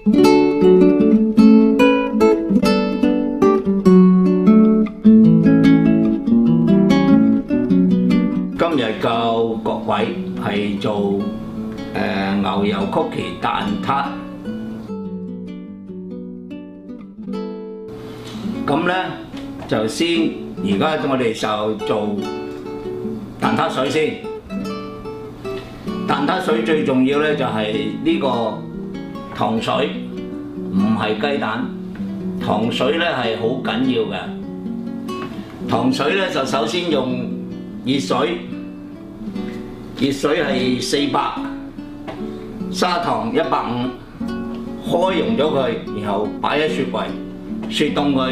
今日教各位係做牛油曲奇蛋撻。咁咧就先，而家我哋就做蛋撻水先。蛋撻水最重要咧就係呢個糖水，唔係雞蛋。糖水咧係好緊要嘅。糖水咧就首先用熱水，熱水係400，砂糖150，開溶咗佢，然後擺喺雪櫃雪凍佢。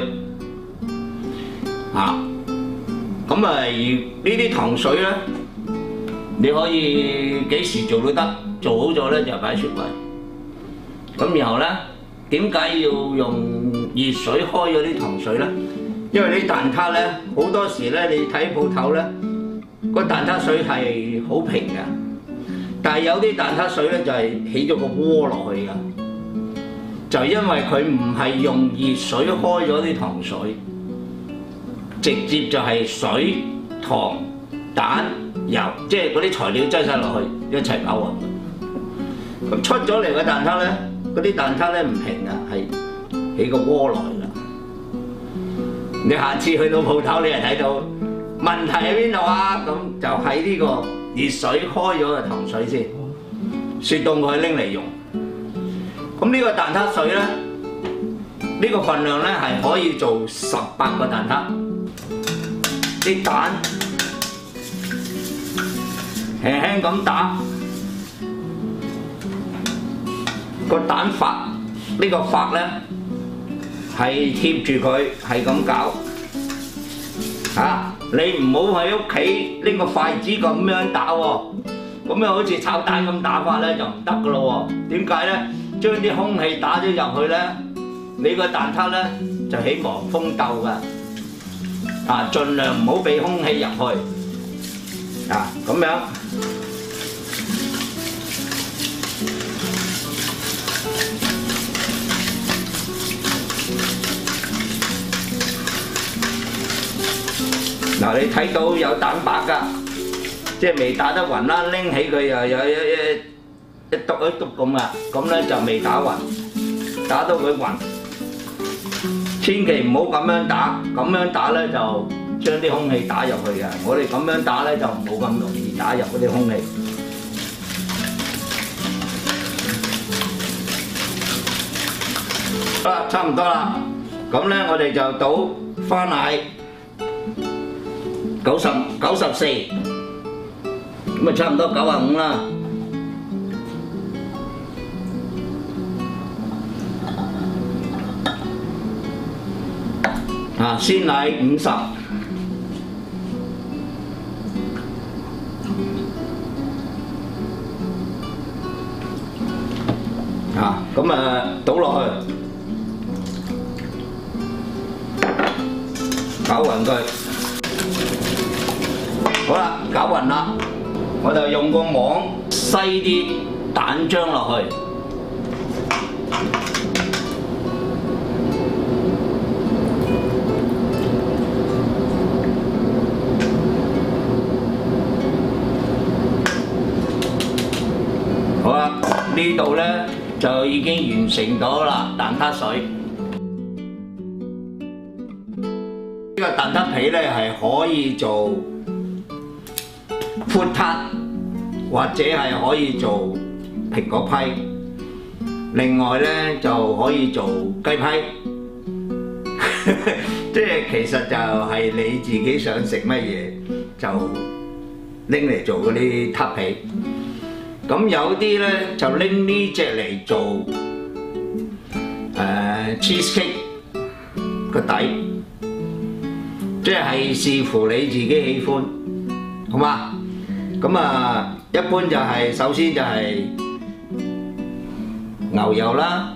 咁啊，呢啲糖水咧，你可以幾時做都得，做好咗咧就擺喺雪櫃。咁然後咧，點解要用熱水開咗啲糖水咧？因為啲蛋撻咧，好多時咧，你睇鋪頭咧，個蛋撻水係好平嘅，但係有啲蛋撻水咧就係起咗個窩落去㗎，就因為佢唔係用熱水開咗啲糖水。直接就係水、糖、蛋、油，即係嗰啲材料擠晒落去一齊攪勻。咁出咗嚟嘅蛋撻咧，嗰啲蛋撻咧唔平㗎，係起個窩落去㗎。你下次去到鋪頭，你就睇到問題喺邊度啊？咁就喺呢個熱水開咗嘅糖水先，雪凍佢拎嚟用。咁呢個蛋撻水咧，呢個份量咧係可以做18個蛋撻。啲蛋輕輕咁打，個蛋發呢個發咧係貼住佢，係咁搞你唔好喺屋企拎個筷子咁樣打喎，咁樣好似炒蛋咁打法咧就唔得噶咯喎。點解咧？將啲空氣打咗入去咧，你個蛋撻咧就起黃蜂竇噶。盡量唔好俾空氣入去，咁樣。你睇到有蛋白㗎，即係未打得勻啦，拎起佢又有一篤一篤咁啊，咁咧就未打勻，打到佢勻。千祈唔好咁樣打，咁樣打咧就將啲空氣打入去嘅。我哋咁樣打咧就冇咁容易打入嗰啲空氣。好啦，差唔多啦。咁咧我哋就倒花奶94，咁啊差唔多95啦。鮮奶50，咁倒落去，攪勻佢。好啦，攪勻啦，我就用個網篩啲蛋漿落去。呢度咧就已經完成咗啦，蛋撻水。呢個蛋撻皮咧係可以做闊撻，或者係可以做蘋果批。另外咧就可以做雞批，即係其實就係你自己想食乜嘢就拎嚟做嗰啲撻皮。咁有啲咧就拎呢隻嚟做cheesecake 個底，即係視乎你自己喜歡，好嘛？咁一般就係首先就係牛油啦，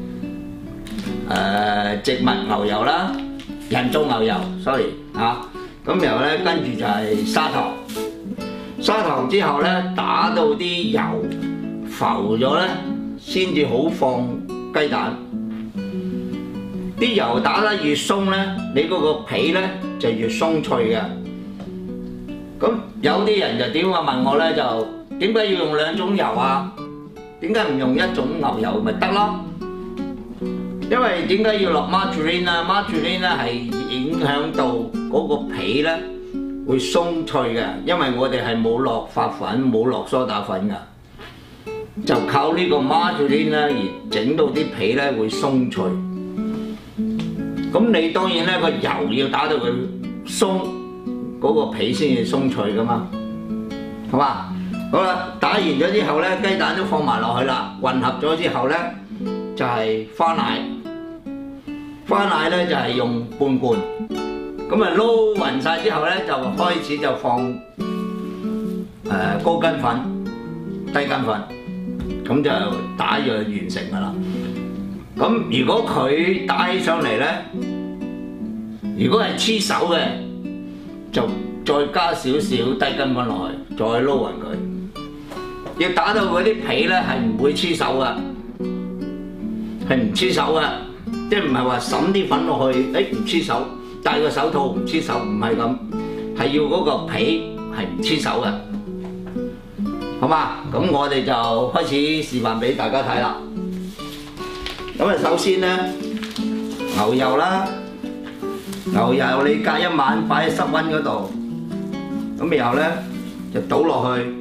植物牛油啦，人造牛油 ，sorry 咁然後咧跟住就係砂糖。砂糖之後咧，打到啲油浮咗咧，先至好放雞蛋。啲油打得越鬆咧，你嗰個皮咧就越鬆脆嘅。咁有啲人就點話問我咧，就點解要用兩種油啊？點解唔用一種牛油咪得咯？因為點解要落 margarine 啊 ？margarine 咧係影響到嗰個皮咧會鬆脆嘅，因為我哋係冇落發粉、冇落梳打粉㗎，就靠呢個 margarine 咧而整到啲皮咧會鬆脆。咁你當然咧個油要打到佢鬆，嗰個皮先至鬆脆㗎嘛，好嘛？好啦，打完咗之後咧，雞蛋都放埋落去啦，混合咗之後咧就係花奶。花奶咧就係用半罐，咁啊撈勻晒之後咧就開始就放高筋粉、低筋粉，咁就打就完成㗎啦。咁如果佢打起上嚟咧，如果係黐手嘅，就再加少少低筋粉落去，再撈勻佢。要打到嗰啲皮咧係唔會黐手㗎，係唔黐手㗎。即係唔係話揼啲粉落去，唔黐手，戴個手套唔黐手，唔係咁，係要嗰個皮係唔黐手嘅，好嘛？咁我哋就開始示範俾大家睇啦。咁啊，首先咧，牛油啦，牛油你隔一晚擺喺室溫嗰度，咁然後咧就倒落去。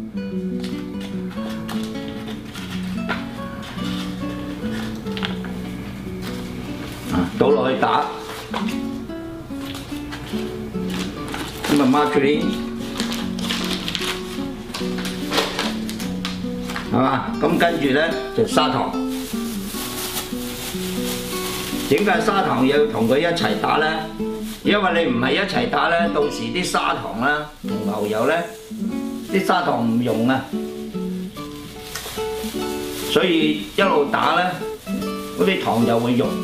倒落去打，咁啊 margarine 係嘛？咁跟住咧就砂糖。點解砂糖要同佢一齊打咧？因為你唔係一齊打咧，到時啲砂糖啦同牛油咧，啲砂糖唔溶啊，所以一路打咧，嗰啲糖就會溶。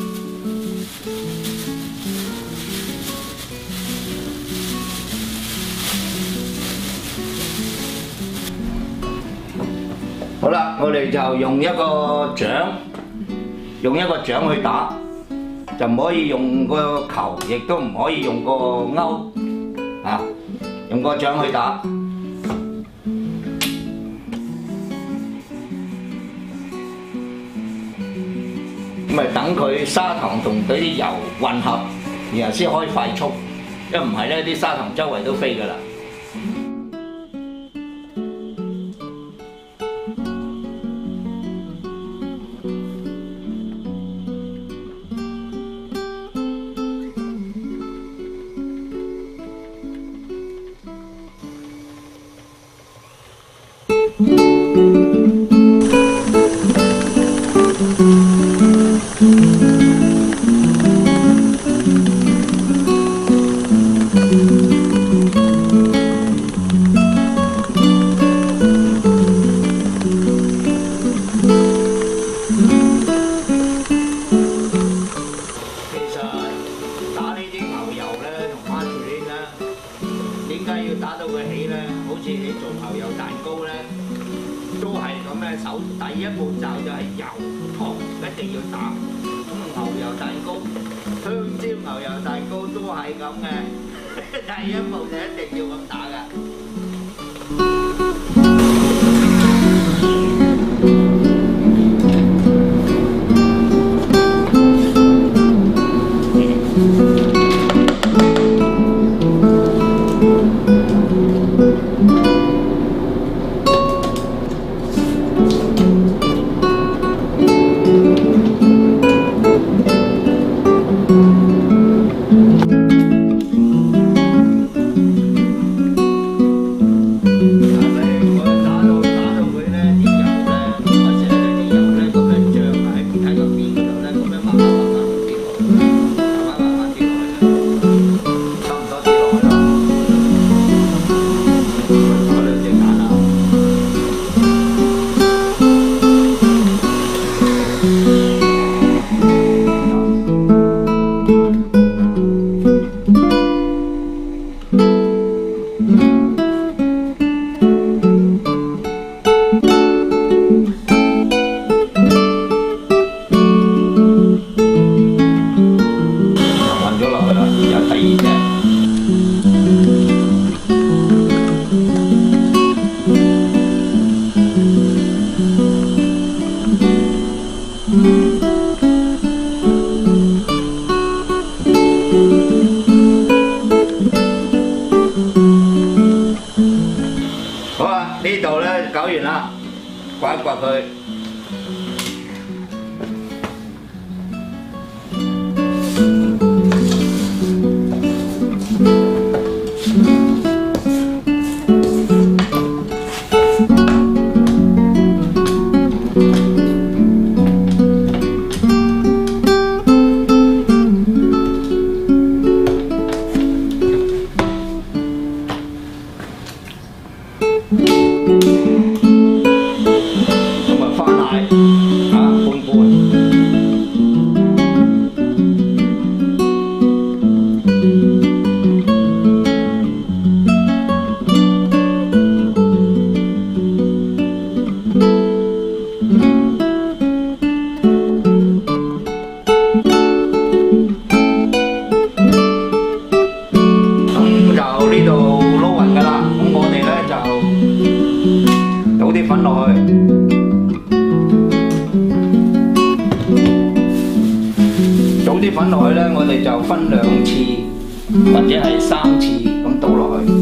好啦，我哋就用一個掌去打，就唔可以用個球，亦都唔可以用個鈎啊，用個掌去打。咁咪等佢砂糖同嗰啲油混合，然後先可以快速，因為唔係咧，啲砂糖周圍都飛㗎啦。打到佢起咧，好似你做牛油蛋糕咧，都係咁咧。首第一步驟就係油糖一定要打。咁牛油蛋糕、香蕉牛油蛋糕都係咁嘅，第一步就一定要咁打㗎。 好啊，呢度咧搞完啦，刮一刮佢。咁啊，翻奶啊，半半。咁就呢度撈勻㗎啦。咁我哋咧就倒啲粉落去。倒啲粉落去咧，我哋就分2次或者係3次咁倒落去。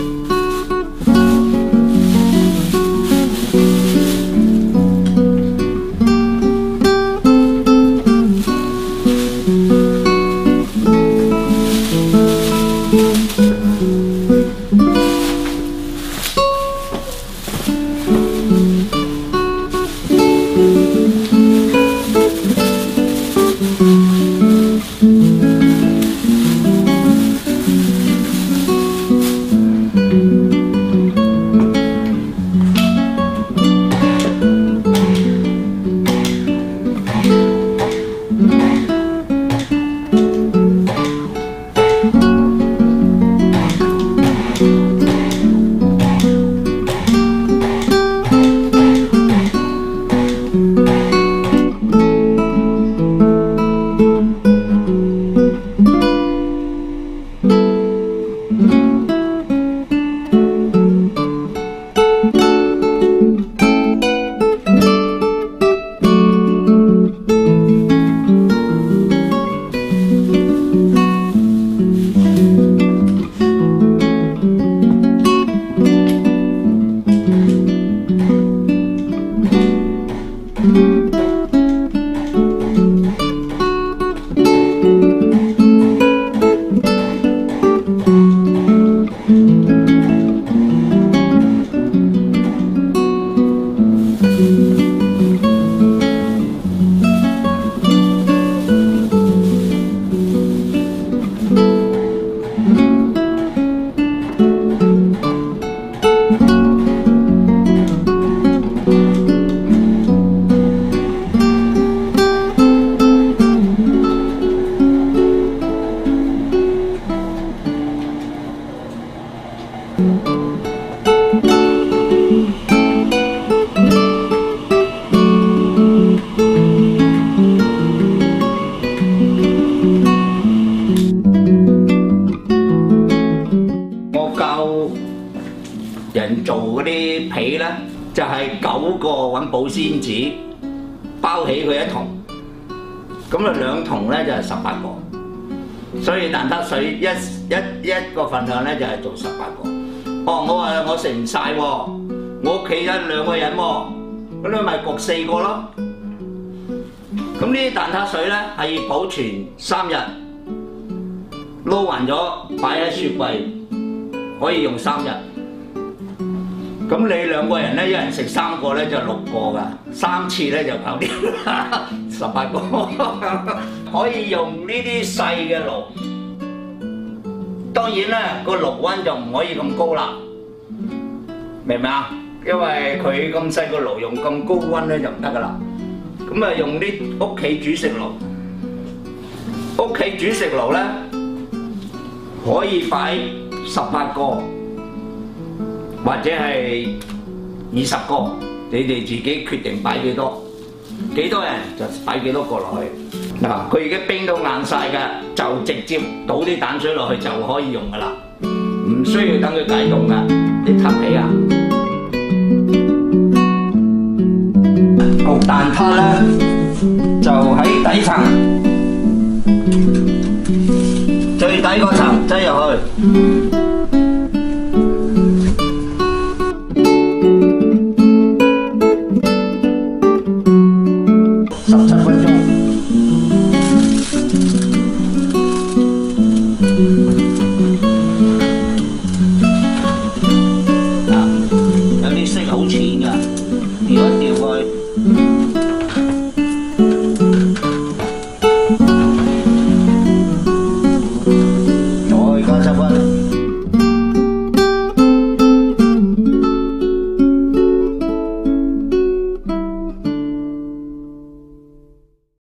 人做嗰啲皮咧，就係9個揾保鮮紙包起佢一桶，咁啊2桶咧就係18個，所以蛋撻水一個份量咧就係做18個。哦，我話我食唔晒喎，我屋企2個人喎，咁你咪焗4個咯。咁呢啲蛋撻水咧係要保存3日，撈勻咗擺喺雪櫃，可以用3日。咁你2個人咧，一人食3個咧就6個㗎，3次咧就搞掂18個。可以用呢啲細嘅爐，當然咧個爐溫就唔可以咁高啦，明唔明啊？因為佢咁細個爐用咁高溫咧就唔得㗎啦。咁啊用啲屋企煮食爐，屋企煮食爐咧可以擺18個。或者係20個，你哋自己決定擺幾多人就擺幾多個落去。嗱，佢已經冰到硬晒㗎，就直接倒啲蛋水落去就可以用㗎啦，唔需要等佢解凍㗎。你撻皮啊！焗蛋撻咧。 底層，最底嗰層擠入去。17分